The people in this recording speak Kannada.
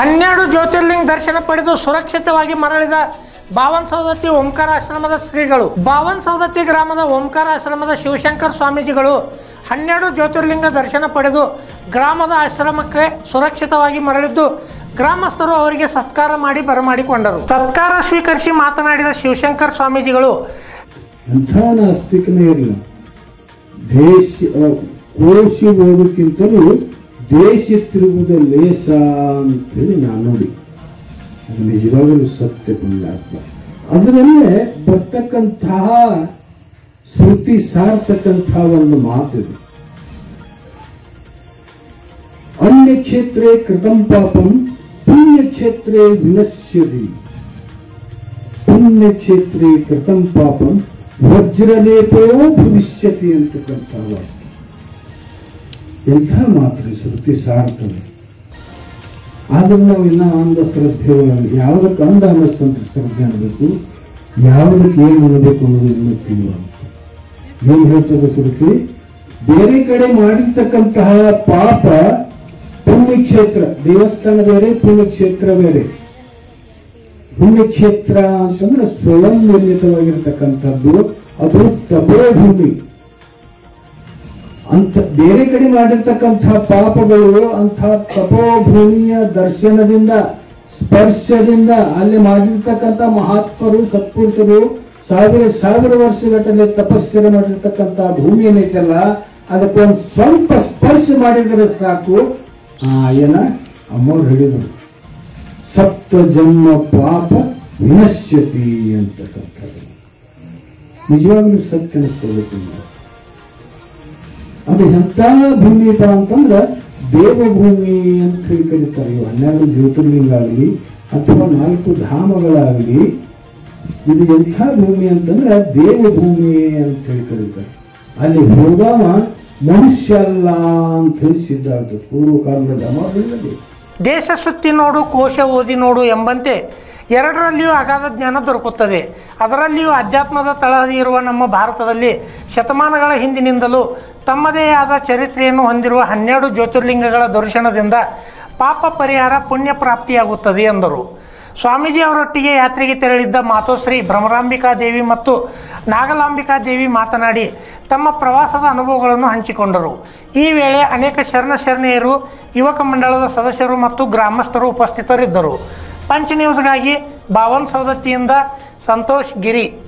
12 ಜ್ಯೋತಿರ್ಲಿಂಗ ದರ್ಶನ ಪಡೆದು ಸುರಕ್ಷಿತವಾಗಿ ಮರಳಿದ ಬಾವನ್ ಸೌದತ್ತಿ ಓಂಕಾರ ಆಶ್ರಮದ ಶ್ರೀಗಳು. ಬಾವನ್ ಸೌದತ್ತಿ ಗ್ರಾಮದ ಓಂಕಾರ ಆಶ್ರಮದ ಶಿವಶಂಕರ ಸ್ವಾಮೀಜಿಗಳು 12 ಜ್ಯೋತಿರ್ಲಿಂಗ ದರ್ಶನ ಪಡೆದು ಗ್ರಾಮದ ಆಶ್ರಮಕ್ಕೆ ಸುರಕ್ಷಿತವಾಗಿ ಮರಳಿದ್ದು ಗ್ರಾಮಸ್ಥರು ಅವರಿಗೆ ಸತ್ಕಾರ ಮಾಡಿ ಬರಮಾಡಿಕೊಂಡರು. ಸತ್ಕಾರ ಸ್ವೀಕರಿಸಿ ಮಾತನಾಡಿದ ಶಿವಶಂಕರ ಸ್ವಾಮೀಜಿಗಳು, ಕೋಶಿ ಹೋಗೋಕ್ಕಿಂತಲೂ ದೇಶ ತಿರುಗುವುದ ಲೇಸ ಅಂತೇಳಿ ನಾನು ನೋಡಿ, ಅದು ನಿಜವಾಗಲೂ ಸತ್ಯ ಪುಣ್ಯಾತ್ಮ. ಅದರಲ್ಲೇ ಬರ್ತಕ್ಕಂತಹ ಶ್ರುತಿ ಸಾರ್ತಕ್ಕಂತಹ ಒಂದು ಮಾತಿದೆ. ಅನ್ಯ ಕ್ಷೇತ್ರೇ ಕೃತಂ ಪಾಪಂ ಪುಣ್ಯ ಕ್ಷೇತ್ರೇ ವಿನಶ್ಯತಿ. ಪುಣ್ಯ ಕ್ಷೇತ್ರೇ ಕೃತಂ ಪಾಪಂ ವಜ್ರಲೇಪೋ ಭವಿಷ್ಯತಿ ಅಂತಕ್ಕಂತಹ ವಾಕ್ಯ. ಎಂಥ ಮಾತ್ರ ಶ್ರುತಿ ಸಾರ್ತದೆ. ಆದ್ರೆ ನಾವು ಇನ್ನ ಅಂಧ ಶ್ರದ್ಧೆ ಯಾವುದಕ್ಕೆ ಅಂಧ ಅನ್ನಿಸ್ತಂತ ಶ್ರದ್ಧೆ ಅನ್ನಬೇಕು, ಯಾವುದಕ್ಕೆ ಏನು ಅನ್ನಬೇಕು ಅನ್ನೋದು ಇನ್ನೂ ತಿಳಿಯುವಂತ. ಏನ್ ಹೇಳ್ತದೆ ಶ್ರುತಿ? ಬೇರೆ ಕಡೆ ಮಾಡಿರ್ತಕ್ಕಂತಹ ಪಾಪ ಪುಣ್ಯಕ್ಷೇತ್ರ, ದೇವಸ್ಥಾನ ಬೇರೆ ಪುಣ್ಯಕ್ಷೇತ್ರ ಬೇರೆ. ಪುಣ್ಯಕ್ಷೇತ್ರ ಅಂತಂದ್ರೆ ಸ್ವಯಂ ನಿರ್ಮಿತವಾಗಿರ್ತಕ್ಕಂಥದ್ದು, ಅದು ತಪೋಭೂಮಿ ಅಂತ. ಬೇರೆ ಕಡೆ ಮಾಡಿರ್ತಕ್ಕಂತಹ ಪಾಪಗಳು ಅಂಥ ತಪೋಭೂಮಿಯ ದರ್ಶನದಿಂದ ಸ್ಪರ್ಶದಿಂದ ಅಲ್ಲಿ ಮಾಡಿರ್ತಕ್ಕಂಥ ಮಹಾತ್ಮರು ಸತ್ಪುರುಷರು ಸಾವಿರ ವರ್ಷಗಟ್ಟಲೆ ತಪಸ್ಸನ್ನು ಮಾಡಿರ್ತಕ್ಕಂಥ ಭೂಮಿ ಏನೈತಲ್ಲ, ಅದಕ್ಕೊಂದು ಸ್ವಲ್ಪ ಸ್ಪರ್ಶ ಮಾಡಿದರೆ ಸಾಕು. ಏನ ಅಮ್ಮವ್ರು ಹೇಳಿದರು, ಸಪ್ತ ಜನ್ಮ ಪಾಪ ವಿನಶ್ಯತಿ ಅಂತಕ್ಕಂಥದ್ದು ನಿಜವಾಗ್ಲೂ ಸತ್ಯ ಅನಿಸ್ಕೊಳ್ಬೇಕು. ಅದು ಎಂಥ ಭೂಮಿಪ ಅಂತಂದ್ರೆ ದೇವಭೂಮಿ ಅಂತ ಹೇಳಿ ಕರೀತಾರೆ. ಇವು 12 ಜ್ಯೋತಿರ್ಲಿಂಗ ಆಗಲಿ ಅಥವಾ 4 ಧಾಮಗಳಾಗಲಿ, ಇದು ಎಂಥ ಭೂಮಿ ಅಂತಂದ್ರೆ ದೇವಭೂಮಿ ಅಂತ ಹೇಳಿ ಕರೀತಾರೆ. ಅಲ್ಲಿ ಹೋಗವ ಮನುಷ್ಯ ಅಲ್ಲ ಅಂತ ಹೇಳಿ ಸಿದ್ಧ ಆಗ್ತದೆ ಪೂರ್ವ ಕಾಲದ ಧರ್ಮಗಳಲ್ಲಿ. ದೇಶ ಸುತ್ತಿ ನೋಡು ಕೋಶ ಓದಿ ನೋಡು ಎಂಬಂತೆ ಎರಡರಲ್ಲಿಯೂ ಅಗಾಧ ಜ್ಞಾನ ದೊರಕುತ್ತದೆ. ಅದರಲ್ಲಿಯೂ ಅಧ್ಯಾತ್ಮದ ತಳಹದಿ ಇರುವ ನಮ್ಮ ಭಾರತದಲ್ಲಿ ಶತಮಾನಗಳ ಹಿಂದಿನಿಂದಲೂ ತಮ್ಮದೇ ಆದ ಚರಿತ್ರೆಯನ್ನು ಹೊಂದಿರುವ 12 ಜ್ಯೋತಿರ್ಲಿಂಗಗಳ ದರ್ಶನದಿಂದ ಪಾಪ ಪರಿಹಾರ ಪುಣ್ಯ ಪ್ರಾಪ್ತಿಯಾಗುತ್ತದೆ ಎಂದರು. ಸ್ವಾಮೀಜಿ ಅವರೊಟ್ಟಿಗೆ ಯಾತ್ರೆಗೆ ತೆರಳಿದ್ದ ಮಾತೋಶ್ರೀ ಭ್ರಮರಾಂಬಿಕಾ ದೇವಿ ಮತ್ತು ನಾಗಲಾಂಬಿಕಾ ದೇವಿ ಮಾತನಾಡಿ ತಮ್ಮ ಪ್ರವಾಸದ ಅನುಭವಗಳನ್ನು ಹಂಚಿಕೊಂಡರು. ಈ ವೇಳೆ ಅನೇಕ ಶರಣೆಯರು, ಯುವಕ ಮಂಡಳದ ಸದಸ್ಯರು ಮತ್ತು ಗ್ರಾಮಸ್ಥರು ಉಪಸ್ಥಿತರಿದ್ದರು. ಪಂಚ್ ನ್ಯೂಸ್ಗಾಗಿ ಬಾವನ್ ಸೌದತ್ತಿಯಿಂದ ಸಂತೋಷ್ ಗಿರಿ.